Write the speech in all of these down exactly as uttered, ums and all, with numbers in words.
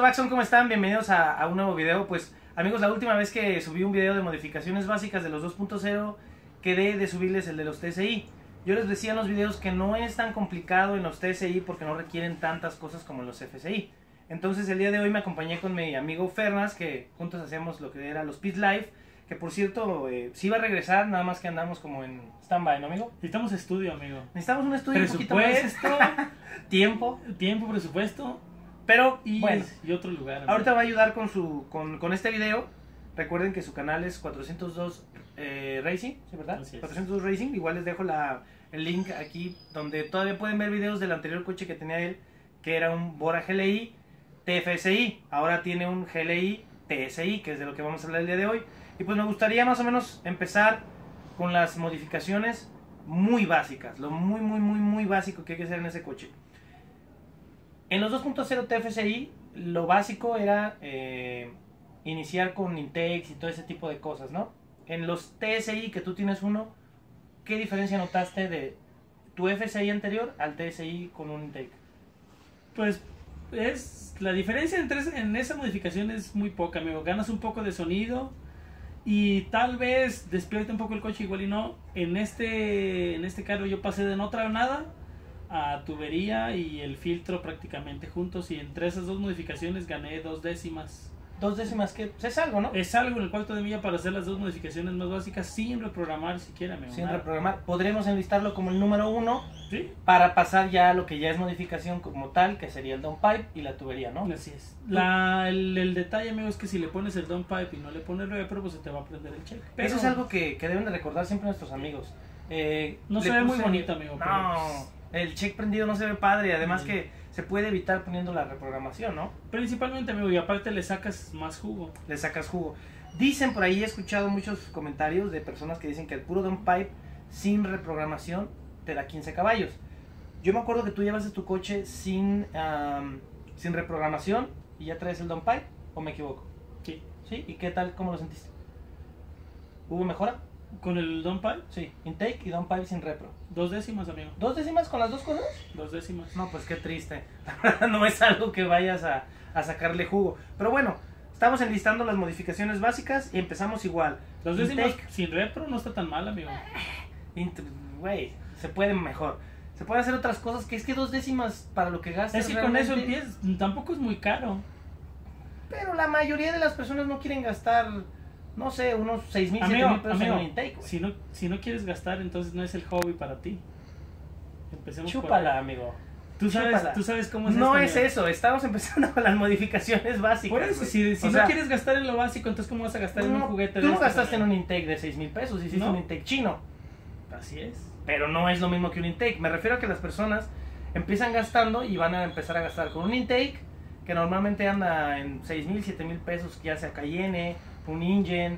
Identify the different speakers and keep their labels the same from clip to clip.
Speaker 1: Baxon, ¿cómo están? Bienvenidos a, a un nuevo video. Pues amigos, la última vez que subí un video de modificaciones básicas de los dos punto cero, quedé de subirles el de los T S I. Yo les decía en los videos que no es tan complicado en los T S I porque no requieren tantas cosas como en los F S I. Entonces el día de hoy me acompañé con mi amigo Fernas, que juntos hacíamos lo que era los Pit Live, que por cierto, eh, sí va a regresar, nada más que andamos como en stand-by, ¿no, amigo?
Speaker 2: Necesitamos estudio, amigo.
Speaker 1: Necesitamos un estudio un poquito
Speaker 2: Presupuesto,
Speaker 1: más. Tiempo.
Speaker 2: tiempo, presupuesto
Speaker 1: Pero,
Speaker 2: y,
Speaker 1: bueno,
Speaker 2: y otro lugar. amigo.
Speaker 1: ahorita va a ayudar con su con, con este video. Recuerden que su canal es cuatrocientos dos eh, Racing, ¿sí, verdad?
Speaker 2: Así es.
Speaker 1: cuatrocientos dos Racing. Igual les dejo la, el link aquí donde todavía pueden ver videos del anterior coche que tenía él, que era un Bora G L I T F S I. Ahora tiene un G L I T S I, que es de lo que vamos a hablar el día de hoy. Y pues me gustaría más o menos empezar con las modificaciones muy básicas, lo muy muy muy muy básico que hay que hacer en ese coche. En los dos punto cero T F S I lo básico era eh, iniciar con intakes y todo ese tipo de cosas, ¿no? En los T S I que tú tienes uno, ¿qué diferencia notaste de tu F S I anterior al T S I con un intake?
Speaker 2: Pues es la diferencia entre ese- en esa modificación es muy poca, amigo. Ganas un poco de sonido y tal vez despierte un poco el coche, igual y no. En este en este carro yo pasé de no traer nada a tubería y el filtro prácticamente juntos, y entre esas dos modificaciones gané dos décimas.
Speaker 1: Dos décimas, que pues, es algo, ¿no?
Speaker 2: Es algo en el cuarto de milla para hacer las dos modificaciones más básicas sin reprogramar siquiera, amigo.
Speaker 1: Sin
Speaker 2: nada.
Speaker 1: reprogramar. Podremos enlistarlo como el número uno
Speaker 2: Sí,
Speaker 1: para pasar ya a lo que ya es modificación como tal, que sería el downpipe y la tubería, ¿no?
Speaker 2: así es. La, el, el detalle, amigo, es que si le pones el downpipe y no le pones repro, pues se te va a prender el check. Pero
Speaker 1: Eso es algo que, que deben de recordar siempre nuestros amigos. Eh,
Speaker 2: no
Speaker 1: le
Speaker 2: se ve muy
Speaker 1: puse-
Speaker 2: bonito, amigo. pero,
Speaker 1: No,
Speaker 2: pues,
Speaker 1: el check prendido no se ve padre. Además
Speaker 2: Sí.
Speaker 1: que se puede evitar poniendo la reprogramación, ¿no?
Speaker 2: principalmente, amigo, y aparte le sacas más jugo.
Speaker 1: Le sacas jugo. Dicen por ahí, he escuchado muchos comentarios de personas que dicen que el puro downpipe sin reprogramación te da quince caballos. Yo me acuerdo que tú llevaste tu coche sin, am, sin reprogramación y ya traes el downpipe, ¿o me equivoco?
Speaker 2: Sí.
Speaker 1: ¿Sí? ¿Y qué tal? ¿Cómo lo sentiste? ¿Hubo mejora?
Speaker 2: Con el downpipe,
Speaker 1: Sí, intake y downpipe sin repro.
Speaker 2: dos décimas, amigo.
Speaker 1: ¿Dos décimas con las dos cosas?
Speaker 2: Dos décimas.
Speaker 1: No, pues qué triste. La verdad no es algo que vayas a, a sacarle jugo. Pero bueno, estamos enlistando las modificaciones básicas y empezamos igual.
Speaker 2: Dos décimas
Speaker 1: Intake,
Speaker 2: sin repro no está tan mal, amigo.
Speaker 1: int- güey, se puede mejor. Se pueden hacer otras cosas, que es que dos décimas para lo que gastas
Speaker 2: Es que con eso
Speaker 1: realmente-
Speaker 2: empiezas, tampoco es muy caro.
Speaker 1: Pero la mayoría de las personas no quieren gastar, no sé, unos seis mil, siete
Speaker 2: Amigo,
Speaker 1: mil pesos en
Speaker 2: amigo,
Speaker 1: un intake, güey.
Speaker 2: si no, si no quieres gastar, entonces no es el hobby para ti. Empecemos por
Speaker 1: Chúpala,
Speaker 2: ahí.
Speaker 1: amigo.
Speaker 2: Tú sabes,
Speaker 1: chúpala.
Speaker 2: tú sabes cómo es
Speaker 1: No
Speaker 2: esto,
Speaker 1: es
Speaker 2: amigo.
Speaker 1: eso, estamos empezando con las modificaciones básicas.
Speaker 2: Por eso,
Speaker 1: güey.
Speaker 2: si, si
Speaker 1: O
Speaker 2: no
Speaker 1: sea,
Speaker 2: quieres gastar en lo básico, entonces ¿cómo vas a gastar en un
Speaker 1: no,
Speaker 2: juguete
Speaker 1: tú
Speaker 2: de
Speaker 1: no
Speaker 2: estos,
Speaker 1: gastaste en
Speaker 2: amigo?
Speaker 1: un intake de seis mil pesos, hiciste
Speaker 2: ¿No?
Speaker 1: un intake chino.
Speaker 2: Así es.
Speaker 1: Pero no es lo mismo que un intake. Me refiero a que las personas empiezan gastando y van a empezar a gastar con un intake que normalmente anda en seis mil, siete mil pesos, ya sea Cayenne, un Ingen,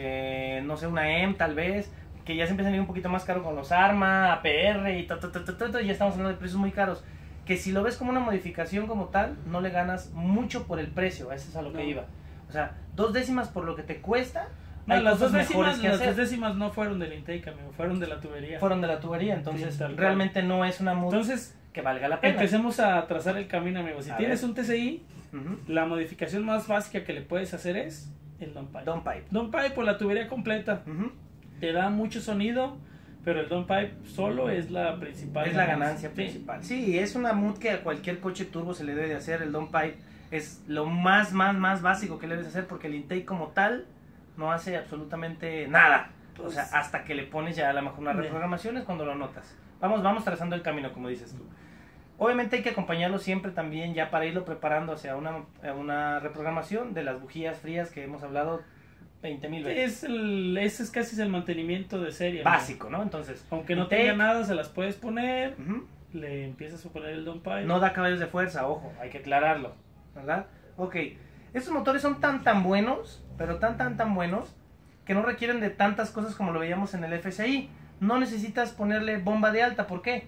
Speaker 1: eh, no sé, una M tal vez, que ya se empiezan a ir un poquito más caro con los Arma, A P R y ta, ta, ta, ta, ta, ta, y ya estamos hablando de precios muy caros. Que si lo ves como una modificación como tal, no le ganas mucho por el precio, eso es a lo que
Speaker 2: No.
Speaker 1: iba. O sea, dos décimas por lo que te cuesta,
Speaker 2: No,
Speaker 1: hay
Speaker 2: las dos
Speaker 1: cosas mejores
Speaker 2: décimas,
Speaker 1: que
Speaker 2: las
Speaker 1: hacer.
Speaker 2: dos décimas no fueron del intake, amigo, fueron de la tubería.
Speaker 1: Fueron de la tubería, entonces
Speaker 2: Sí, tal cual.
Speaker 1: realmente no es una mod
Speaker 2: Entonces,
Speaker 1: que valga la pena.
Speaker 2: empecemos a trazar el camino, amigo. Si
Speaker 1: A
Speaker 2: tienes
Speaker 1: ver.
Speaker 2: un T S I,
Speaker 1: Ujú.
Speaker 2: la modificación más básica que le puedes hacer es el downpipe.
Speaker 1: Downpipe.
Speaker 2: Downpipe o la tubería completa.
Speaker 1: Ujú.
Speaker 2: Te da mucho sonido, pero el downpipe solo es la principal.
Speaker 1: Es la ganancia
Speaker 2: Sí.
Speaker 1: principal. Sí, es una mod que a cualquier coche turbo se le debe de hacer. El downpipe es lo más, más, más básico que le debes hacer, porque el intake como tal no hace absolutamente nada. O
Speaker 2: Pues-
Speaker 1: sea, hasta que le pones ya a lo mejor una
Speaker 2: Bien.
Speaker 1: reprogramación es cuando lo notas. Vamos, vamos trazando el camino, como dices tú. Obviamente hay que acompañarlo siempre también ya para irlo preparando hacia una, a una reprogramación de las bujías frías que hemos hablado veinte mil veces.
Speaker 2: Es el, ese es casi el mantenimiento de serie. amigo.
Speaker 1: Básico, ¿no? Entonces,
Speaker 2: Aunque no
Speaker 1: intake,
Speaker 2: tenga nada, se las puedes poner.
Speaker 1: ujú,
Speaker 2: Le empiezas a poner el downpipe.
Speaker 1: no da caballos de fuerza, ojo, hay que aclararlo, ¿verdad? Ok, estos motores son tan tan buenos, pero tan tan tan buenos, que no requieren de tantas cosas como lo veíamos en el F S I. No necesitas ponerle bomba de alta, ¿por qué?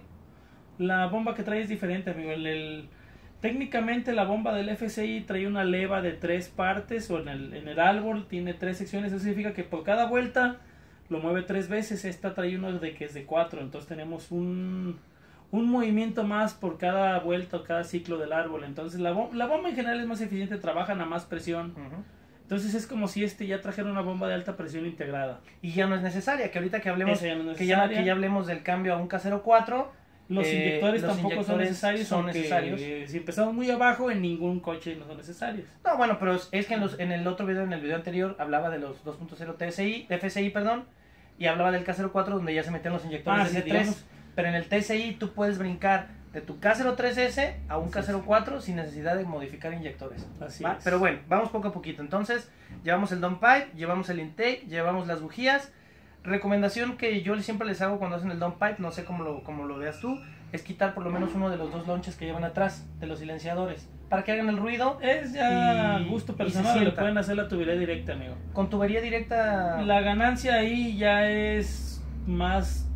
Speaker 2: La bomba que trae es diferente, amigo. El, el- técnicamente la bomba del F S I trae una leva de tres partes, o en el, en el árbol tiene tres secciones. Eso significa que por cada vuelta lo mueve tres veces. Esta trae uno de que es de cuatro. Entonces tenemos un, un movimiento más por cada vuelta o cada ciclo del árbol. Entonces la, bom la bomba en general es más eficiente, trabajan a más presión. Uh-huh. Entonces es como si este ya trajera una bomba de alta presión integrada.
Speaker 1: Y ya no es necesaria, que ahorita que hablemos,
Speaker 2: ya no
Speaker 1: que, ya, que ya hablemos del cambio a un K cero cuatro,
Speaker 2: los
Speaker 1: eh,
Speaker 2: inyectores
Speaker 1: los
Speaker 2: tampoco
Speaker 1: inyectores
Speaker 2: son necesarios.
Speaker 1: Son
Speaker 2: aunque,
Speaker 1: necesarios.
Speaker 2: Eh, si empezamos muy abajo, en ningún coche no son necesarios.
Speaker 1: No, bueno, pero es que en, los, en el otro video, en el video anterior, hablaba de los dos punto cero T S I, F S I, perdón, y hablaba del K cero cuatro donde ya se metían los inyectores
Speaker 2: ah,
Speaker 1: de
Speaker 2: sí,
Speaker 1: C tres,
Speaker 2: digamos.
Speaker 1: Pero en el T S I tú puedes brincar de tu K cero tres S a un K cero cuatro sin necesidad de modificar inyectores.
Speaker 2: Así
Speaker 1: ¿va?
Speaker 2: es.
Speaker 1: Pero bueno, vamos poco a poquito. Entonces, llevamos el downpipe, llevamos el intake, llevamos las bujías. Recomendación que yo siempre les hago cuando hacen el downpipe, no sé cómo lo, cómo lo veas tú, es quitar por lo menos uno de los dos launches que llevan atrás de los silenciadores para que hagan el ruido.
Speaker 2: Es ya
Speaker 1: y,
Speaker 2: gusto personal,
Speaker 1: y
Speaker 2: le pueden hacer la tubería directa, amigo.
Speaker 1: Con tubería directa.
Speaker 2: La ganancia ahí ya es más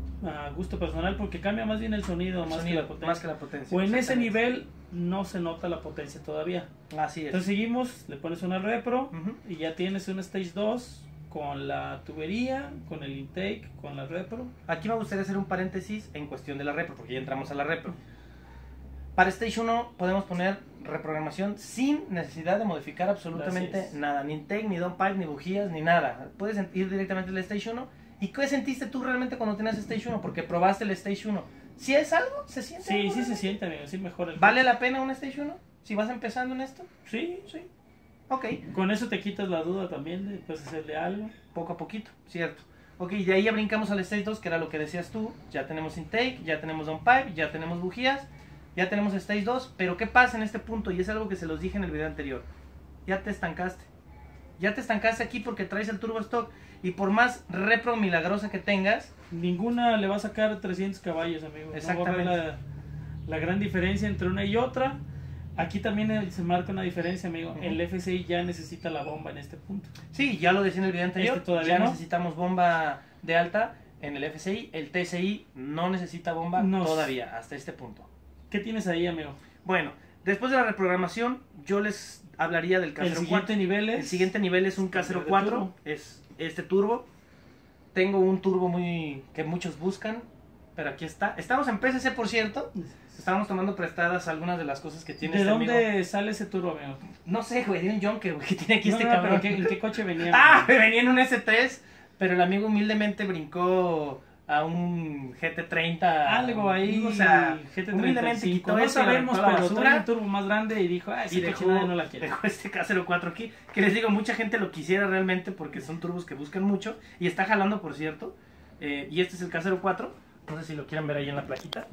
Speaker 2: a gusto personal porque cambia más bien el sonido, más,
Speaker 1: sonido
Speaker 2: que la potencia.
Speaker 1: más que la potencia.
Speaker 2: O en ese nivel no se nota la potencia todavía.
Speaker 1: Así es.
Speaker 2: Entonces seguimos, le pones una repro
Speaker 1: uh-huh.
Speaker 2: y ya tienes un stage dos con la tubería, con el intake, con la repro.
Speaker 1: Aquí me gustaría hacer un paréntesis en cuestión de la repro, porque ya entramos a la repro. Para Stage uno podemos poner reprogramación sin necesidad de modificar absolutamente nada, ni intake, ni downpipe, ni bujías, ni nada. Puedes ir directamente al Stage uno. ¿Y qué sentiste tú realmente cuando tenías Stage uno? Porque probaste el Stage uno. ¿Sí es algo? ¿Se siente
Speaker 2: Sí,
Speaker 1: algo,
Speaker 2: sí
Speaker 1: realmente?
Speaker 2: se siente, amigo, sí mejora el
Speaker 1: ¿Vale la pena un Stage uno? Si vas empezando en esto.
Speaker 2: Sí,
Speaker 1: Sí. Ok.
Speaker 2: Con eso te quitas la duda también de pues, hacerle algo.
Speaker 1: Poco a poquito, cierto. Ok, de ahí ya brincamos al Stage dos, que era lo que decías tú. Ya tenemos intake, ya tenemos downpipe, ya tenemos bujías, ya tenemos Stage dos. Pero ¿qué pasa en este punto? Y es algo que se los dije en el video anterior. Ya te estancaste. Ya te estancaste aquí porque traes el turbo stock. Y por más repro milagrosa que tengas,
Speaker 2: ninguna le va a sacar trescientos caballos, amigo.
Speaker 1: Exactamente.
Speaker 2: No va a ver la, la gran diferencia entre una y otra. Aquí también se marca una diferencia, amigo. Uh-huh. El F S I ya necesita la bomba en este punto.
Speaker 1: Sí, ya lo decía en el video anterior.
Speaker 2: Este todavía
Speaker 1: ya
Speaker 2: no.
Speaker 1: necesitamos bomba de alta en el F S I. El T S I no necesita bomba
Speaker 2: no.
Speaker 1: todavía, hasta este punto.
Speaker 2: ¿Qué tienes ahí, amigo?
Speaker 1: Bueno, después de la reprogramación, yo les hablaría del K cero cuatro.
Speaker 2: El siguiente nivel es...
Speaker 1: El siguiente nivel es un K cero cuatro. Es este turbo. Tengo un turbo muy que muchos buscan, pero aquí está. Estamos en P C C, por cierto. Estábamos tomando prestadas algunas de las cosas que tiene
Speaker 2: ¿De
Speaker 1: este
Speaker 2: dónde
Speaker 1: amigo.
Speaker 2: sale ese turbo, amigo?
Speaker 1: No sé, güey, de un Junker, güey, que tiene aquí
Speaker 2: no,
Speaker 1: este
Speaker 2: no,
Speaker 1: cabrón.
Speaker 2: Pero ¿en qué coche venía?
Speaker 1: Ah, me venía en un S tres, pero el amigo humildemente brincó a un G T treinta.
Speaker 2: Algo ahí,
Speaker 1: o sea,
Speaker 2: G T
Speaker 1: humildemente
Speaker 2: treinta y cinco.
Speaker 1: quitó
Speaker 2: No
Speaker 1: eso y lo
Speaker 2: sabemos,
Speaker 1: aventó a la
Speaker 2: pero
Speaker 1: basura.
Speaker 2: trae un turbo más grande y dijo, ah, ese
Speaker 1: Y
Speaker 2: coche
Speaker 1: dejó,
Speaker 2: nadie no la quiere.
Speaker 1: dejó este K cero cuatro aquí, que les digo, mucha gente lo quisiera realmente porque son turbos que buscan mucho, y está jalando, por cierto, eh, y este es el K cero cuatro, no sé si lo quieren ver ahí en la plaquita.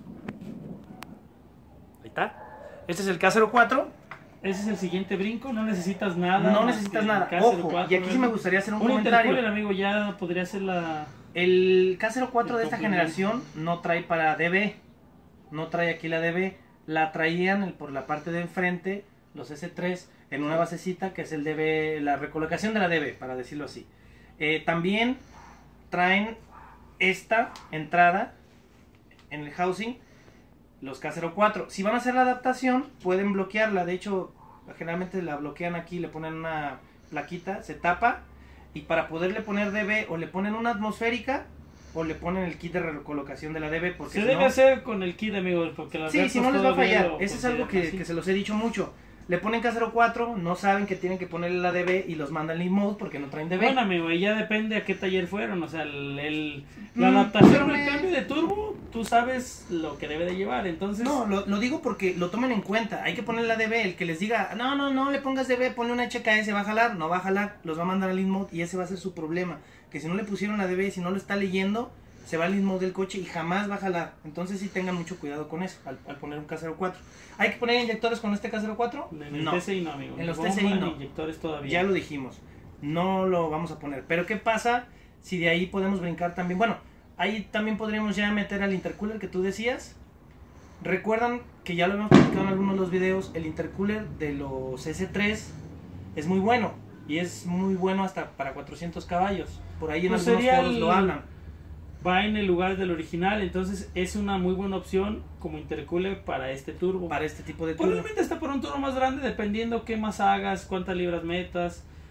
Speaker 1: Ahí está. Este es el K cero cuatro.
Speaker 2: Ese es el siguiente brinco, no necesitas nada.
Speaker 1: No necesitas nada. Ojo, y aquí sí me gustaría hacer un,
Speaker 2: un
Speaker 1: comentario.
Speaker 2: El amigo ya podría ser la...
Speaker 1: El K cero cuatro de esta generación no trae para D B. No trae aquí la D B. La traían por la parte de enfrente, los S tres, en una basecita que es el D B, la recolocación de la D B, para decirlo así. Eh, también traen esta entrada en el housing, los K cero cuatro. Si van a hacer la adaptación, pueden bloquearla. De hecho, generalmente la bloquean aquí, le ponen una plaquita, se tapa. Y para poderle poner D B, o le ponen una atmosférica, o le ponen el kit de recolocación de la D B. Porque
Speaker 2: se
Speaker 1: si
Speaker 2: debe
Speaker 1: no,
Speaker 2: hacer con el kit, amigos. Porque las
Speaker 1: sí, si no les va a fallar. Eso es algo que,
Speaker 2: así.
Speaker 1: que se los he dicho mucho. Le ponen K cero cuatro, no saben que tienen que ponerle la D B y los mandan Lean Mode porque no traen D B.
Speaker 2: Bueno, amigo, y ya depende a qué taller fueron. O sea, el, el la
Speaker 1: Mm,
Speaker 2: adaptación,
Speaker 1: me...
Speaker 2: el cambio de turbo, tú sabes lo que debe de llevar. Entonces,
Speaker 1: no, lo, lo digo porque lo tomen en cuenta. Hay que ponerle la D B. El que les diga, no, no, no le pongas D B, ponle una H K S, va a jalar. No va a jalar, los va a mandar a Lean Mode y ese va a ser su problema. Que si no le pusieron la D B, si no lo está leyendo, se va al Lean Mode del coche y jamás va a jalar. Entonces sí tengan mucho cuidado con eso al, al poner un K cero cuatro. ¿Hay que poner inyectores con este K cero cuatro?
Speaker 2: En el
Speaker 1: no.
Speaker 2: T S I no, amigo.
Speaker 1: En los
Speaker 2: no
Speaker 1: T S I no.
Speaker 2: Inyectores todavía.
Speaker 1: Ya lo dijimos. No lo vamos a poner. Pero ¿qué pasa si de ahí podemos brincar también? Bueno, ahí también podríamos ya meter al intercooler que tú decías. Recuerdan que ya lo hemos platicado en algunos de los videos. El intercooler de los S tres es muy bueno. Y es muy bueno hasta para cuatrocientos caballos. Por ahí en
Speaker 2: Pues
Speaker 1: algunos foros
Speaker 2: el...
Speaker 1: lo hablan.
Speaker 2: Va en el lugar del original, entonces es una muy buena opción como intercooler para este turbo.
Speaker 1: Para este tipo de turbo.
Speaker 2: Probablemente está por un turbo más grande, dependiendo qué más hagas, cuántas libras metas.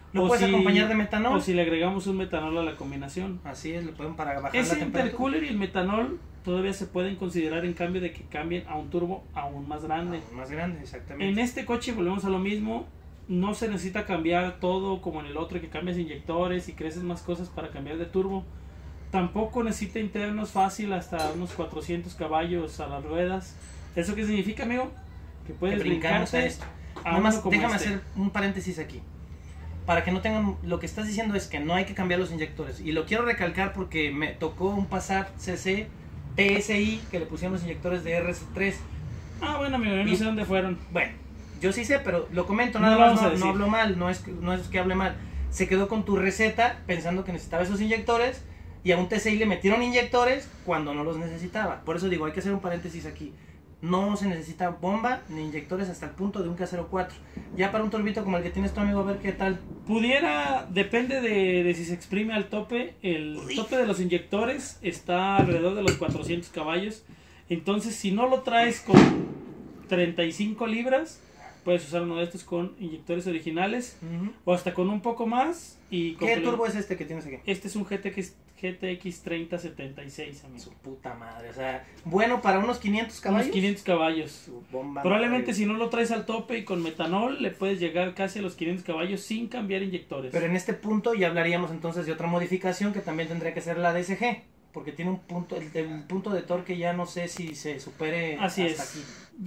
Speaker 1: Lo
Speaker 2: O
Speaker 1: puedes
Speaker 2: si-
Speaker 1: acompañar de metanol.
Speaker 2: O si le agregamos un metanol a la combinación.
Speaker 1: Así es, lo pueden para bajar la
Speaker 2: Ese
Speaker 1: temperatura.
Speaker 2: intercooler y el metanol todavía se pueden considerar en cambio de que cambien a un turbo aún más grande.
Speaker 1: Ah, más grande, exactamente.
Speaker 2: En este coche volvemos a lo mismo. No se necesita cambiar todo como en el otro, que cambias inyectores y creces más cosas para cambiar de turbo. Tampoco necesita internos fácil hasta unos cuatrocientos caballos a las ruedas. ¿Eso qué significa, amigo? Que puedes
Speaker 1: Que brincamos a
Speaker 2: brincarte
Speaker 1: esto.
Speaker 2: a
Speaker 1: Nada más,
Speaker 2: uno como
Speaker 1: déjame
Speaker 2: este.
Speaker 1: hacer un paréntesis aquí. Para que no tengan, lo que estás diciendo es que no hay que cambiar los inyectores. Y lo quiero recalcar porque me tocó un Passat C C T S I que le pusieron los inyectores de R S tres.
Speaker 2: Ah, bueno, amigo, yo no
Speaker 1: Y-
Speaker 2: sé dónde fueron.
Speaker 1: Bueno, yo sí sé, pero lo comento,
Speaker 2: No
Speaker 1: nada
Speaker 2: lo
Speaker 1: más,
Speaker 2: vamos a
Speaker 1: no,
Speaker 2: decir.
Speaker 1: no hablo mal, no es, que- no es que hable mal. Se quedó con tu receta pensando que necesitaba esos inyectores y a un T S I le metieron inyectores cuando no los necesitaba. Por eso digo, hay que hacer un paréntesis aquí. No se necesita bomba ni inyectores hasta el punto de un K cero cuatro. Ya para un turbito como el que tienes tu amigo, a ver qué tal.
Speaker 2: Pudiera, depende de, de si se exprime al tope. El
Speaker 1: Uy.
Speaker 2: tope de los inyectores está alrededor de los cuatrocientos caballos. Entonces, si no lo traes con treinta y cinco libras, puedes usar uno de estos con inyectores originales o hasta con un poco más. Y
Speaker 1: ¿Qué
Speaker 2: comple-
Speaker 1: turbo es este que tienes aquí?
Speaker 2: Este es un G T X, G T X treinta setenta y seis, amigo.
Speaker 1: Su puta madre, o sea, bueno para unos quinientos
Speaker 2: Unos
Speaker 1: caballos.
Speaker 2: quinientos caballos.
Speaker 1: Su bomba
Speaker 2: Probablemente
Speaker 1: madre.
Speaker 2: si no lo traes al tope y con metanol, le puedes llegar casi a los quinientos caballos sin cambiar inyectores.
Speaker 1: Pero en este punto ya hablaríamos entonces de otra modificación que también tendría que ser la D S G, porque tiene un punto, el, el punto de torque ya no sé si se supere
Speaker 2: Así
Speaker 1: hasta
Speaker 2: es.
Speaker 1: aquí.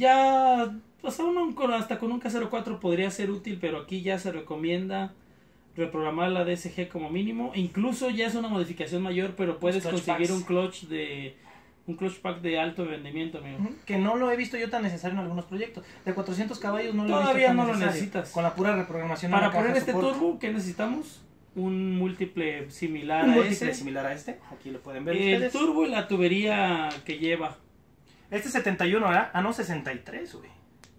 Speaker 2: Ya, hasta, uno con, hasta con un K cero cuatro podría ser útil, pero aquí ya se recomienda reprogramar la D S G como mínimo. Incluso ya es una modificación mayor, pero puedes
Speaker 1: clutch
Speaker 2: conseguir
Speaker 1: packs.
Speaker 2: un clutch de un clutch pack de alto rendimiento, amigo.
Speaker 1: Ujú, que no lo he visto yo tan necesario en algunos proyectos. De cuatrocientos caballos no lo he
Speaker 2: Todavía
Speaker 1: visto tan
Speaker 2: no lo
Speaker 1: necesario.
Speaker 2: necesitas.
Speaker 1: Con la pura reprogramación en
Speaker 2: Para
Speaker 1: la caja
Speaker 2: poner este
Speaker 1: soporta.
Speaker 2: turbo, ¿qué necesitamos? Un múltiple similar
Speaker 1: Un
Speaker 2: a
Speaker 1: múltiple
Speaker 2: ese.
Speaker 1: similar a este, aquí lo pueden ver
Speaker 2: El
Speaker 1: ustedes.
Speaker 2: turbo y la tubería que lleva.
Speaker 1: Este es setenta y uno, ¿verdad? Ah, no, sesenta y tres, güey.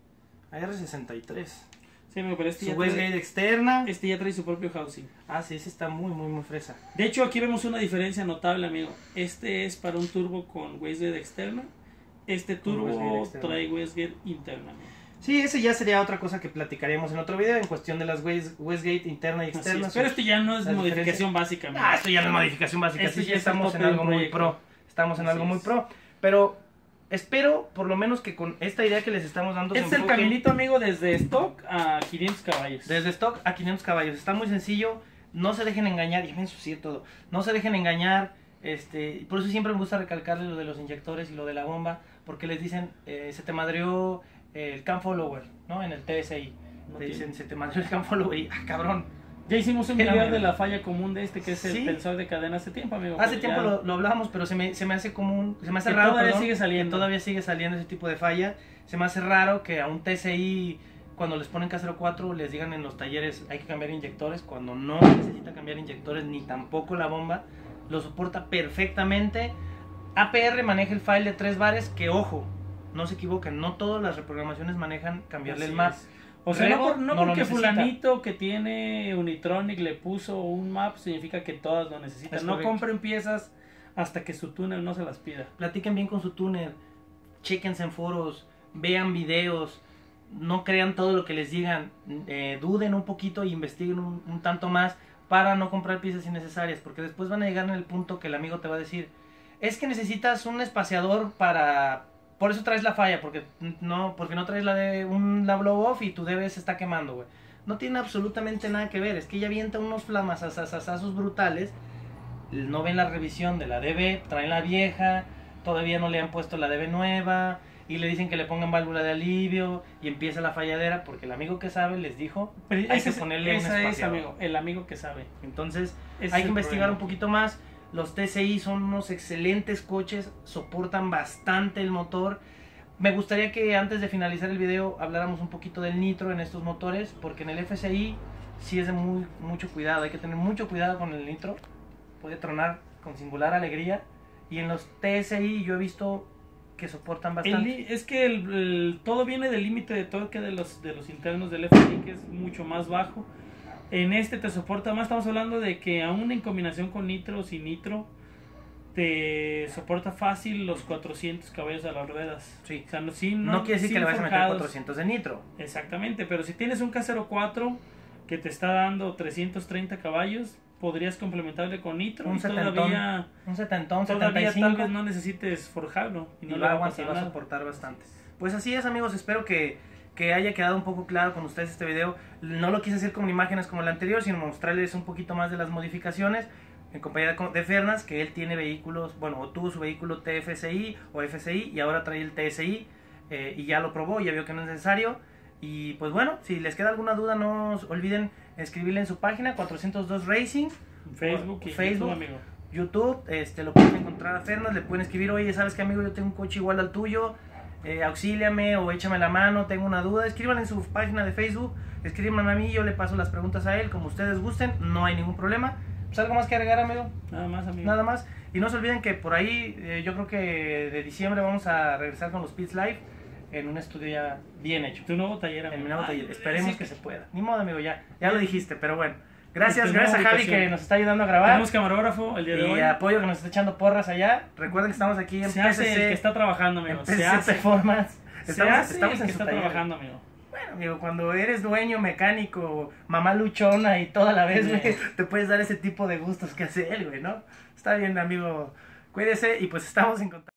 Speaker 1: A R sesenta y tres.
Speaker 2: Sí, amigo, pero este
Speaker 1: Su
Speaker 2: ya,
Speaker 1: wastegate
Speaker 2: trae,
Speaker 1: externa.
Speaker 2: este ya trae su propio housing.
Speaker 1: Ah, sí, ese está muy, muy, muy fresa.
Speaker 2: De hecho, aquí vemos una diferencia notable, amigo. Este es para un turbo con wastegate externa. Este
Speaker 1: Con wastegate
Speaker 2: turbo
Speaker 1: externa.
Speaker 2: trae wastegate interna, amigo.
Speaker 1: Sí, ese ya sería otra cosa que platicaríamos en otro video en cuestión de las waste- wastegate interna y
Speaker 2: Así
Speaker 1: externa.
Speaker 2: es. Pero este ya no es
Speaker 1: la
Speaker 2: modificación básica, amigo.
Speaker 1: Ah, esto ya no es modificación básica,
Speaker 2: Este
Speaker 1: sí,
Speaker 2: ya
Speaker 1: ya
Speaker 2: es el
Speaker 1: estamos
Speaker 2: tope
Speaker 1: en
Speaker 2: del
Speaker 1: algo muy
Speaker 2: proyecto.
Speaker 1: pro. Estamos en
Speaker 2: Así
Speaker 1: algo muy
Speaker 2: es.
Speaker 1: pro. Pero espero, por lo menos, que con esta idea que les estamos dando
Speaker 2: Este
Speaker 1: se
Speaker 2: es el
Speaker 1: enfoquen
Speaker 2: caminito, amigo, desde stock a quinientos caballos.
Speaker 1: desde stock a quinientos caballos. Está muy sencillo. No se dejen engañar. Ya me ensucié todo. No se dejen engañar. Este, por eso siempre me gusta recalcarles lo de los inyectores y lo de la bomba. Porque les dicen, eh, se te madreó el cam follower, ¿no? En el T S I.
Speaker 2: No
Speaker 1: Te
Speaker 2: tiene.
Speaker 1: dicen, se te madreó el cam follower. Y, ah, cabrón.
Speaker 2: Ya hicimos un
Speaker 1: Era,
Speaker 2: video
Speaker 1: amigo.
Speaker 2: de la falla común de este, que es el
Speaker 1: Sí.
Speaker 2: tensor de cadena hace tiempo, amigo.
Speaker 1: Hace
Speaker 2: pero
Speaker 1: tiempo
Speaker 2: ya-
Speaker 1: lo, lo hablábamos, pero se me, se me hace común, se me hace
Speaker 2: Que
Speaker 1: raro,
Speaker 2: todavía
Speaker 1: perdón,
Speaker 2: sigue saliendo.
Speaker 1: que todavía sigue saliendo ese tipo de falla. Se me hace raro que a un T S I, cuando les ponen K cero cuatro, les digan en los talleres hay que cambiar inyectores, cuando no necesita cambiar inyectores, ni tampoco la bomba. Lo soporta perfectamente. A P R maneja el file de tres bares, que ojo, no se equivoquen, no todas las reprogramaciones manejan cambiarle
Speaker 2: Así
Speaker 1: el map.
Speaker 2: es. O sea, no,
Speaker 1: Revo
Speaker 2: por- no
Speaker 1: no lo
Speaker 2: porque
Speaker 1: necesita.
Speaker 2: fulanito que tiene Unitronic le puso un map significa que todas lo necesitan.
Speaker 1: Es
Speaker 2: No
Speaker 1: correcto.
Speaker 2: compren piezas hasta que su túnel no se las pida.
Speaker 1: Platiquen bien con su tuner, chequense en foros, vean videos, no crean todo lo que les digan, eh, duden un poquito e investiguen un, un tanto más para no comprar piezas innecesarias, porque después van a llegar en el punto que el amigo te va a decir, es que necesitas un espaciador para... Por eso traes la falla, porque no, porque no traes la de un la blow off y tu D B se está quemando, güey. No tiene absolutamente nada que ver, es que ella avienta unos flamasazazazazos brutales, no ven la revisión de la D B, traen la vieja, todavía no le han puesto la D B nueva y le dicen que le pongan válvula de alivio y empieza la falladera porque el amigo que sabe les dijo,
Speaker 2: Pero
Speaker 1: hay
Speaker 2: ese
Speaker 1: que
Speaker 2: es-
Speaker 1: ponerle un
Speaker 2: ese es,
Speaker 1: espaciador.
Speaker 2: amigo, el amigo que sabe.
Speaker 1: Entonces
Speaker 2: Ese es
Speaker 1: hay
Speaker 2: el
Speaker 1: que investigar
Speaker 2: problema.
Speaker 1: un poquito más. Los T C I son unos excelentes coches, soportan bastante el motor. Me gustaría que antes de finalizar el video habláramos un poquito del nitro en estos motores, porque en el F C I sí es de muy, mucho cuidado, hay que tener mucho cuidado con el nitro, puede tronar con singular alegría, y en los T S I yo he visto que soportan
Speaker 2: El
Speaker 1: bastante.
Speaker 2: li- es que el- el- todo viene del límite de torque de los, de los internos del F C I, que es mucho más bajo. En este te soporta más, estamos hablando de que aún en combinación con nitro o sin nitro, te soporta fácil los cuatrocientos caballos a las ruedas.
Speaker 1: Sí.
Speaker 2: O sea, no, sí,
Speaker 1: No, quiere decir
Speaker 2: sí
Speaker 1: que le vayas a meter
Speaker 2: forjados.
Speaker 1: cuatrocientos de nitro.
Speaker 2: Exactamente, pero si tienes un K cero cuatro, que te está dando trescientos treinta caballos, podrías complementarle con nitro
Speaker 1: Un
Speaker 2: y
Speaker 1: setentón,
Speaker 2: todavía,
Speaker 1: un setentón,
Speaker 2: todavía
Speaker 1: setenta y cinco.
Speaker 2: tal vez no necesites forjarlo. Y no
Speaker 1: Y
Speaker 2: le
Speaker 1: va
Speaker 2: va
Speaker 1: a
Speaker 2: a
Speaker 1: aguantar,
Speaker 2: pasar
Speaker 1: va a
Speaker 2: nada.
Speaker 1: soportar bastante. Pues así es, amigos, espero que, que haya quedado un poco claro con ustedes este video. No lo quise hacer con imágenes como el anterior, sino mostrarles un poquito más de las modificaciones en compañía de Fernas, que él tiene vehículos, bueno, o tuvo su vehículo T F S I o F S I y ahora trae el T S I, eh, y ya lo probó, ya vio que no es necesario. Y pues bueno, si les queda alguna duda, no olviden escribirle en su página cuatrocientos dos Racing,
Speaker 2: Facebook y
Speaker 1: Facebook,
Speaker 2: YouTube, amigo.
Speaker 1: YouTube, este, lo pueden encontrar a Fernas, le pueden escribir, oye, ¿sabes qué, amigo? Yo tengo un coche igual al tuyo, eh, auxíliame o échame la mano, tengo una duda. Escriban en su página de Facebook, escriban a mí, yo le paso las preguntas a él, como ustedes gusten, no hay ningún problema. Pues algo más que agregar, amigo.
Speaker 2: Nada más, amigo.
Speaker 1: Nada más. Y no se olviden que por ahí, eh, yo creo que de diciembre vamos a regresar con los Pits Live en un estudio ya bien hecho.
Speaker 2: Tu nuevo taller, amigo.
Speaker 1: En mi nuevo
Speaker 2: Ay,
Speaker 1: taller. Esperemos
Speaker 2: sí,
Speaker 1: que se pueda. Ni modo, amigo, ya. Ya lo dijiste, pero bueno. Gracias,
Speaker 2: Tenemos
Speaker 1: gracias a Javi
Speaker 2: ubicación.
Speaker 1: que nos está ayudando a grabar.
Speaker 2: Tenemos camarógrafo el día de
Speaker 1: Y
Speaker 2: hoy.
Speaker 1: apoyo que nos está echando porras allá. Recuerden que estamos aquí en
Speaker 2: Se hace el que
Speaker 1: P C C.
Speaker 2: está trabajando, amigo.
Speaker 1: En
Speaker 2: Se
Speaker 1: P C C
Speaker 2: hace,
Speaker 1: Performance.
Speaker 2: se
Speaker 1: Estamos,
Speaker 2: hace
Speaker 1: estamos
Speaker 2: el
Speaker 1: en
Speaker 2: que
Speaker 1: su
Speaker 2: está
Speaker 1: taller.
Speaker 2: trabajando, amigo.
Speaker 1: Bueno, amigo, cuando eres dueño, mecánico, mamá luchona y toda la vez,
Speaker 2: Sí.
Speaker 1: güey, te puedes dar ese tipo de gustos que hace él, güey, ¿no? Está bien, amigo. Cuídese y pues estamos en contacto.